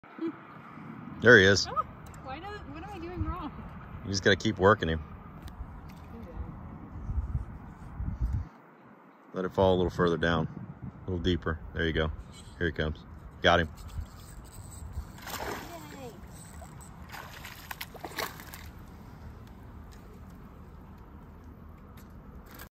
There he is. Oh, what am I doing wrong? You just gotta keep working him. Let it fall a little further down, a little deeper. There you go. Here he comes. Got him.